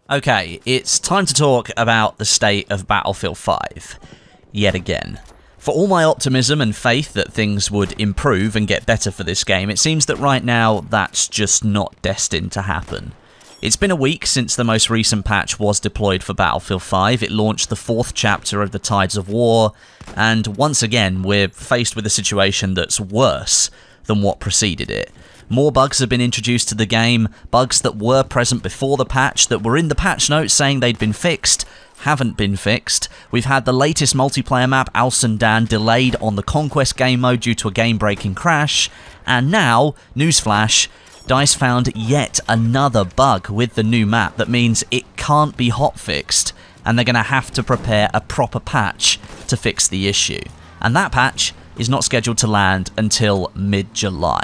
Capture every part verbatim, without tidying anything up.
Okay, it's time to talk about the state of Battlefield five, yet again. For all my optimism and faith that things would improve and get better for this game, it seems that right now that's just not destined to happen. It's been a week since the most recent patch was deployed for Battlefield five, it launched the fourth chapter of the Tides of War, and once again we're faced with a situation that's worse than what preceded it. More bugs have been introduced to the game, bugs that were present before the patch, that were in the patch notes saying they'd been fixed, haven't been fixed. We've had the latest multiplayer map, Al Sundan, delayed on the Conquest game mode due to a game-breaking crash, and now, newsflash, DICE found yet another bug with the new map that means it can't be hotfixed, and they're going to have to prepare a proper patch to fix the issue. And that patch is not scheduled to land until mid-July.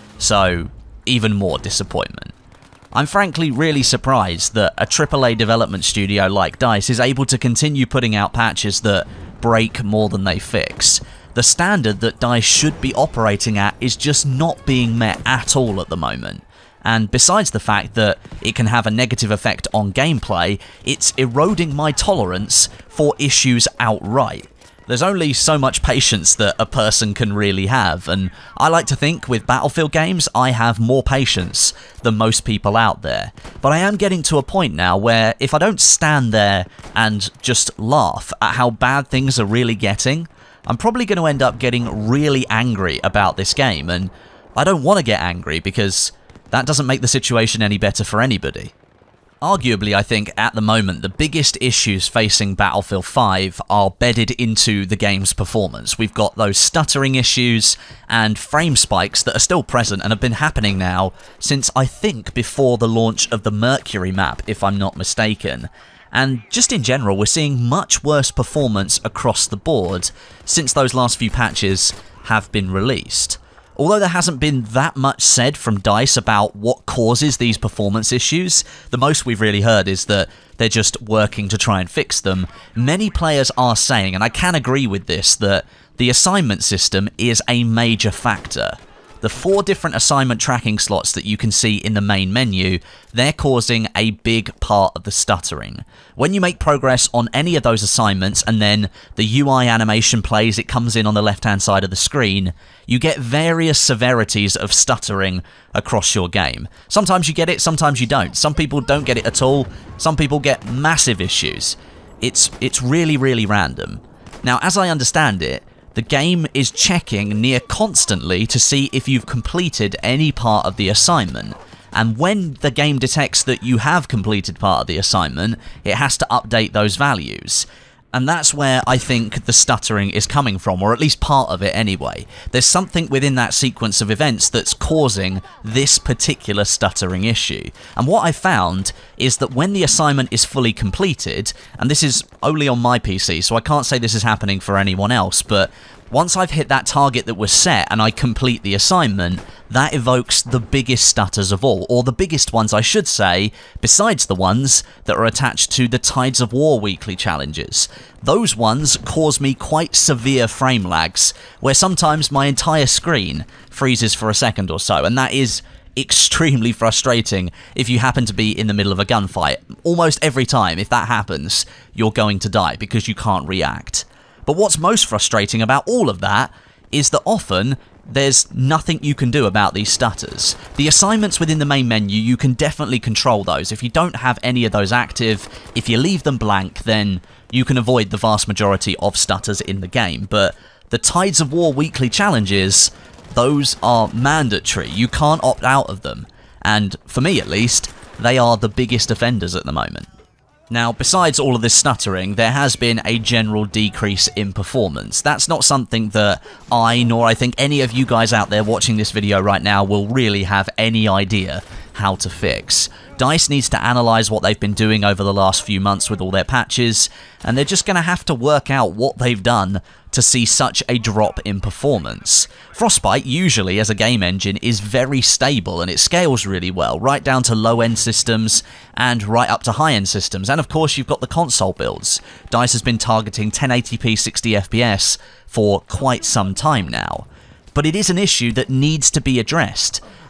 So, even more disappointment. I'm frankly really surprised that a triple A development studio like DICE is able to continue putting out patches that break more than they fix. The standard that DICE should be operating at is just not being met at all at the moment. And besides the fact that it can have a negative effect on gameplay, it's eroding my tolerance for issues outright. There's only so much patience that a person can really have, and I like to think with Battlefield games I have more patience than most people out there. But I am getting to a point now where if I don't stand there and just laugh at how bad things are really getting, I'm probably going to end up getting really angry about this game, and I don't want to get angry because that doesn't make the situation any better for anybody. Arguably, I think, at the moment, the biggest issues facing Battlefield five are bedded into the game's performance. We've got those stuttering issues and frame spikes that are still present and have been happening now since, I think, before the launch of the Mercury map, if I'm not mistaken. And just in general, we're seeing much worse performance across the board since those last few patches have been released. Although there hasn't been that much said from DICE about what causes these performance issues, the most we've really heard is that they're just working to try and fix them. Many players are saying, and I can agree with this, that the assignment system is a major factor. The four different assignment tracking slots that you can see in the main menu, they're causing a big part of the stuttering. When you make progress on any of those assignments and then the U I animation plays, it comes in on the left-hand side of the screen, you get various severities of stuttering across your game. Sometimes you get it, sometimes you don't. Some people don't get it at all, some people get massive issues. It's, it's really, really random. Now, as I understand it, the game is checking near constantly to see if you've completed any part of the assignment, and when the game detects that you have completed part of the assignment, it has to update those values. And that's where I think the stuttering is coming from, or at least part of it anyway. There's something within that sequence of events that's causing this particular stuttering issue. And what I found is that when the assignment is fully completed, and this is only on my P C, so I can't say this is happening for anyone else, but once I've hit that target that was set and I complete the assignment, that evokes the biggest stutters of all, or the biggest ones I should say, besides the ones that are attached to the Tides of War weekly challenges. Those ones cause me quite severe frame lags, where sometimes my entire screen freezes for a second or so, and that is extremely frustrating if you happen to be in the middle of a gunfight. Almost every time, if that happens, you're going to die because you can't react. But what's most frustrating about all of that is that often there's nothing you can do about these stutters. The assignments within the main menu, you can definitely control those. If you don't have any of those active, if you leave them blank, then you can avoid the vast majority of stutters in the game. But the Tides of War weekly challenges, those are mandatory. You can't opt out of them. And for me at least, they are the biggest offenders at the moment. Now, besides all of this stuttering, there has been a general decrease in performance. That's not something that I, nor I think any of you guys out there watching this video right now, will really have any idea how to fix. DICE needs to analyse what they've been doing over the last few months with all their patches, and they're just going to have to work out what they've done to see such a drop in performance. Frostbite, usually as a game engine, is very stable and it scales really well, right down to low-end systems and right up to high-end systems. And of course you've got the console builds. DICE has been targeting ten eighty p sixty F P S for quite some time now. But it is an issue that needs to be addressed.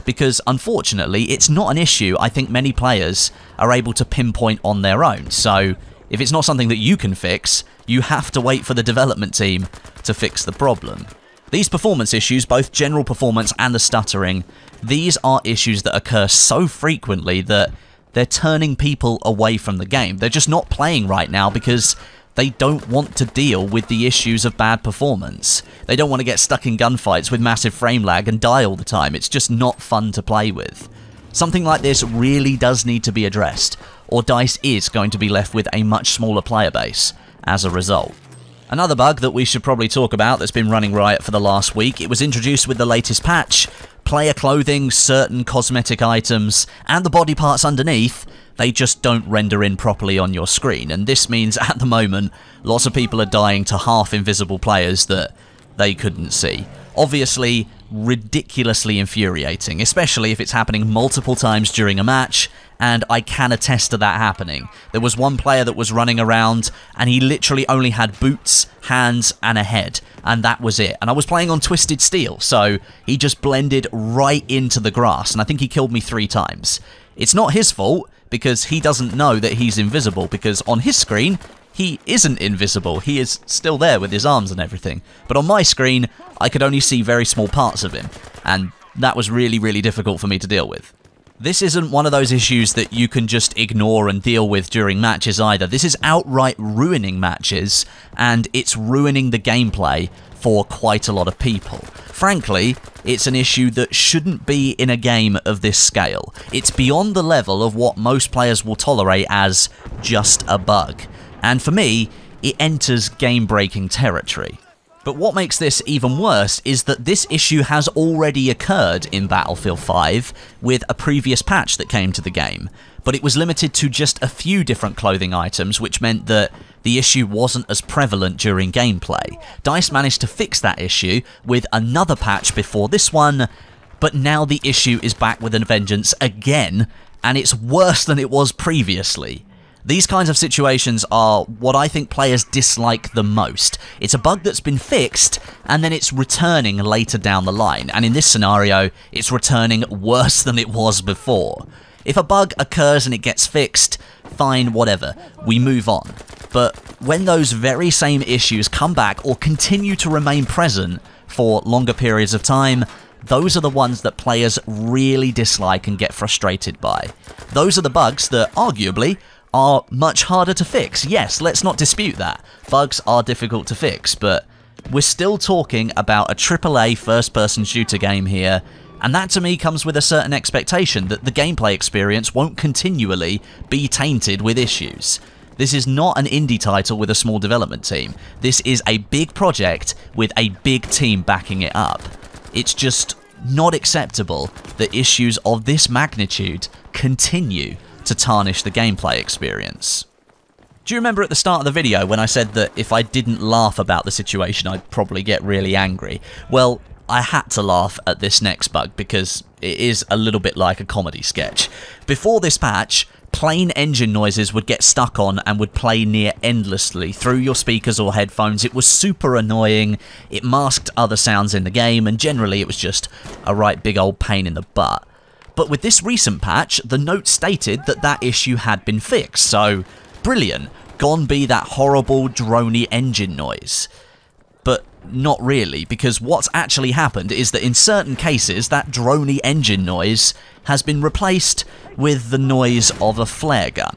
because unfortunately it's not an issue I think many players are able to pinpoint on their own. So if it's not something that you can fix, you have to wait for the development team to fix the problem. These performance issues, both general performance and the stuttering, these are issues that occur so frequently that they're turning people away from the game. They're just not playing right now because they don't want to deal with the issues of bad performance. They don't want to get stuck in gunfights with massive frame lag and die all the time. It's just not fun to play with. Something like this really does need to be addressed, or DICE is going to be left with a much smaller player base as a result. Another bug that we should probably talk about that's been running riot for the last week, it was introduced with the latest patch. Player clothing, certain cosmetic items, and the body parts underneath, they just don't render in properly on your screen, and this means at the moment lots of people are dying to half invisible players that they couldn't see. Obviously ridiculously infuriating, especially if it's happening multiple times during a match, and I can attest to that happening. There was one player that was running around and he literally only had boots, hands and a head, and that was it. And I was playing on Twisted Steel, so he just blended right into the grass, and I think he killed me three times. It's not his fault, because he doesn't know that he's invisible, because on his screen, he isn't invisible. He is still there with his arms and everything. But on my screen, I could only see very small parts of him, and that was really, really difficult for me to deal with. This isn't one of those issues that you can just ignore and deal with during matches either. This is outright ruining matches, and it's ruining the gameplay for quite a lot of people. Frankly, it's an issue that shouldn't be in a game of this scale. It's beyond the level of what most players will tolerate as just a bug. And for me, it enters game-breaking territory. But what makes this even worse is that this issue has already occurred in Battlefield five with a previous patch that came to the game, but it was limited to just a few different clothing items, which meant that the issue wasn't as prevalent during gameplay. DICE managed to fix that issue with another patch before this one, but now the issue is back with a vengeance again, and it's worse than it was previously. These kinds of situations are what I think players dislike the most. It's a bug that's been fixed, and then it's returning later down the line, and in this scenario, it's returning worse than it was before. If a bug occurs and it gets fixed, fine, whatever, we move on. But when those very same issues come back or continue to remain present for longer periods of time, those are the ones that players really dislike and get frustrated by. Those are the bugs that, arguably, are much harder to fix. Yes, let's not dispute that. Bugs are difficult to fix, but we're still talking about a triple A first-person shooter game here, and that to me comes with a certain expectation that the gameplay experience won't continually be tainted with issues. This is not an indie title with a small development team. This is a big project with a big team backing it up. It's just not acceptable that issues of this magnitude continue to tarnish the gameplay experience. Do you remember at the start of the video when I said that if I didn't laugh about the situation I'd probably get really angry? Well, I had to laugh at this next bug because it is a little bit like a comedy sketch. Before this patch, plain engine noises would get stuck on and would play near endlessly through your speakers or headphones. It was super annoying, it masked other sounds in the game, and generally it was just a right big old pain in the butt. But with this recent patch, the note stated that that issue had been fixed, so brilliant, gone be that horrible droney engine noise. But not really, because what's actually happened is that in certain cases, that droney engine noise has been replaced with the noise of a flare gun.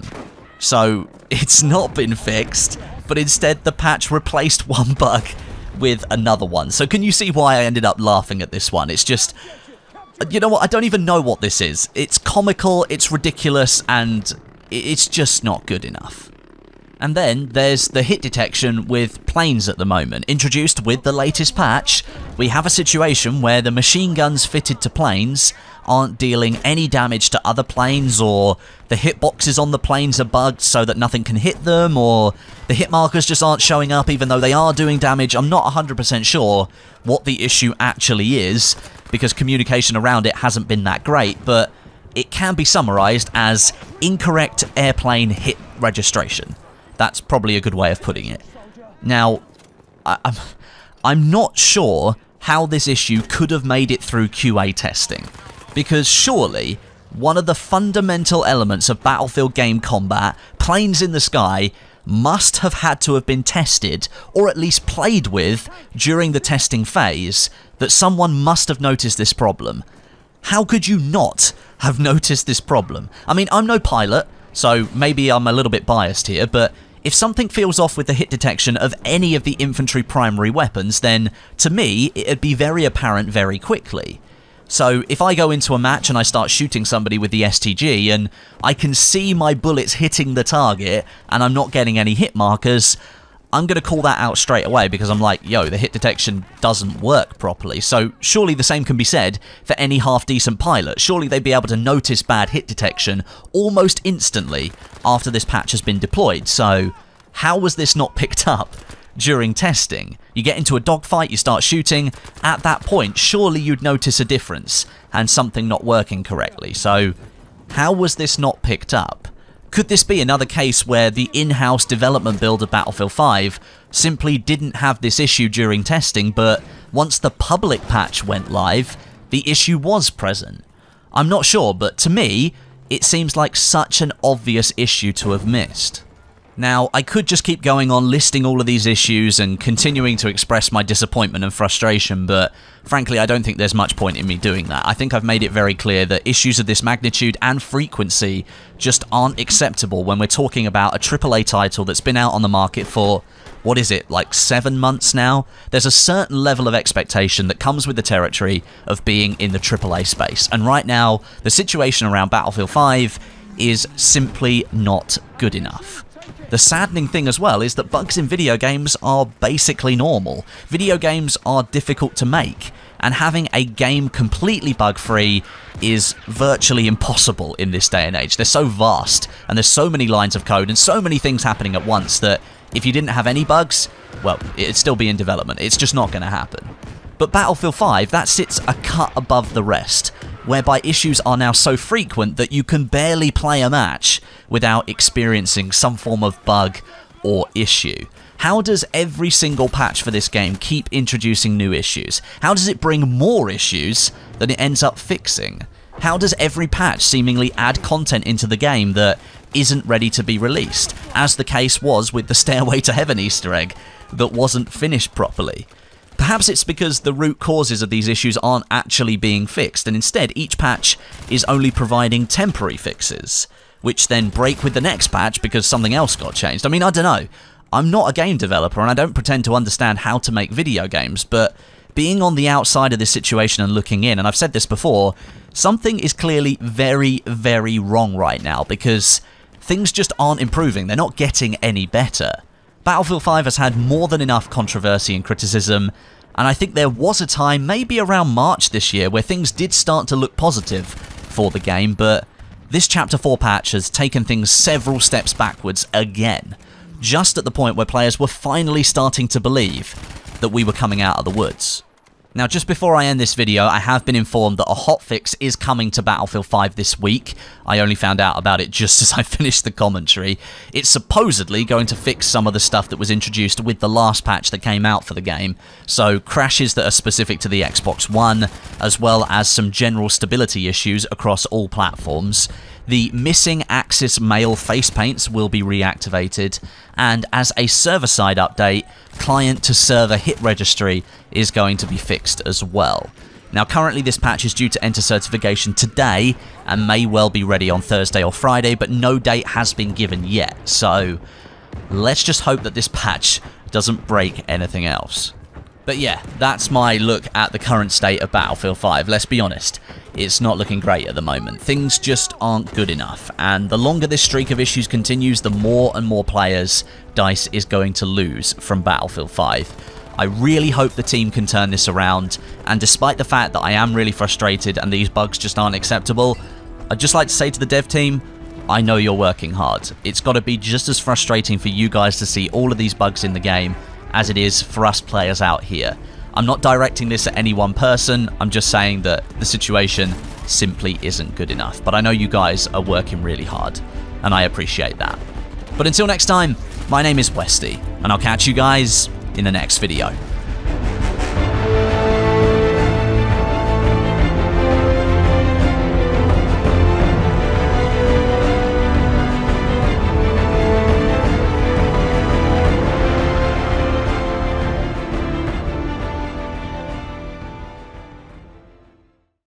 So it's not been fixed, but instead the patch replaced one bug with another one. So can you see why I ended up laughing at this one? It's just, you know what, I don't even know what this is. It's comical, it's ridiculous, and it's just not good enough. And then there's the hit detection with planes at the moment. Introduced with the latest patch, we have a situation where the machine guns fitted to planes aren't dealing any damage to other planes, or the hitboxes on the planes are bugged so that nothing can hit them, or the hit markers just aren't showing up even though they are doing damage. I'm not one hundred percent sure what the issue actually is, because communication around it hasn't been that great, but it can be summarized as incorrect airplane hit registration. That's probably a good way of putting it. Now, I, I'm, I'm not sure how this issue could have made it through Q A testing. Because surely, one of the fundamental elements of Battlefield game combat, planes in the sky, must have had to have been tested, or at least played with, during the testing phase, that someone must have noticed this problem. How could you not have noticed this problem? I mean, I'm no pilot, so maybe I'm a little bit biased here, but if something feels off with the hit detection of any of the infantry primary weapons, then, to me, it'd be very apparent very quickly. So, if I go into a match and I start shooting somebody with the S T G, and I can see my bullets hitting the target, and I'm not getting any hit markers, I'm going to call that out straight away, because I'm like, yo, the hit detection doesn't work properly. So, surely the same can be said for any half-decent pilot. Surely they'd be able to notice bad hit detection almost instantly after this patch has been deployed. So, how was this not picked up during testing? You get into a dogfight, you start shooting, at that point, surely you'd notice a difference and something not working correctly. So, how was this not picked up? Could this be another case where the in-house development build of Battlefield five simply didn't have this issue during testing, but once the public patch went live, the issue was present? I'm not sure, but to me, it seems like such an obvious issue to have missed. Now, I could just keep going on listing all of these issues and continuing to express my disappointment and frustration, but frankly, I don't think there's much point in me doing that. I think I've made it very clear that issues of this magnitude and frequency just aren't acceptable when we're talking about a triple A title that's been out on the market for, what is it, like seven months now? There's a certain level of expectation that comes with the territory of being in the triple A space, and right now, the situation around Battlefield five is simply not good enough. The saddening thing as well is that bugs in video games are basically normal. Video games are difficult to make, and having a game completely bug-free is virtually impossible in this day and age. They're so vast, and there's so many lines of code and so many things happening at once that if you didn't have any bugs, well, it'd still be in development. It's just not going to happen. But Battlefield five, that sits a cut above the rest, whereby issues are now so frequent that you can barely play a match without experiencing some form of bug or issue. How does every single patch for this game keep introducing new issues? How does it bring more issues than it ends up fixing? How does every patch seemingly add content into the game that isn't ready to be released, as the case was with the Stairway to Heaven Easter egg that wasn't finished properly? Perhaps it's because the root causes of these issues aren't actually being fixed, and instead each patch is only providing temporary fixes, which then break with the next patch because something else got changed. I mean, I don't know. I'm not a game developer, and I don't pretend to understand how to make video games, but being on the outside of this situation and looking in, and I've said this before, something is clearly very, very wrong right now, because things just aren't improving. They're not getting any better. Battlefield five has had more than enough controversy and criticism, and I think there was a time, maybe around March this year, where things did start to look positive for the game, but this Chapter four patch has taken things several steps backwards again, just at the point where players were finally starting to believe that we were coming out of the woods. Now, just before I end this video, I have been informed that a hotfix is coming to Battlefield five this week. I only found out about it just as I finished the commentary. It's supposedly going to fix some of the stuff that was introduced with the last patch that came out for the game, so crashes that are specific to the Xbox One, as well as some general stability issues across all platforms. The missing Axis male face paints will be reactivated, and as a server-side update, client-to-server hit registry is going to be fixed as well. Now, currently this patch is due to enter certification today, and may well be ready on Thursday or Friday, but no date has been given yet, so let's just hope that this patch doesn't break anything else. But yeah, that's my look at the current state of Battlefield five. Let's be honest, it's not looking great at the moment. Things just aren't good enough, and the longer this streak of issues continues, the more and more players DICE is going to lose from Battlefield five. I really hope the team can turn this around, and despite the fact that I am really frustrated and these bugs just aren't acceptable, I'd just like to say to the dev team, I know you're working hard. It's got to be just as frustrating for you guys to see all of these bugs in the game as it is for us players out here. I'm not directing this at any one person, I'm just saying that the situation simply isn't good enough. But I know you guys are working really hard, and I appreciate that. But until next time, my name is Westie, and I'll catch you guys in the next video.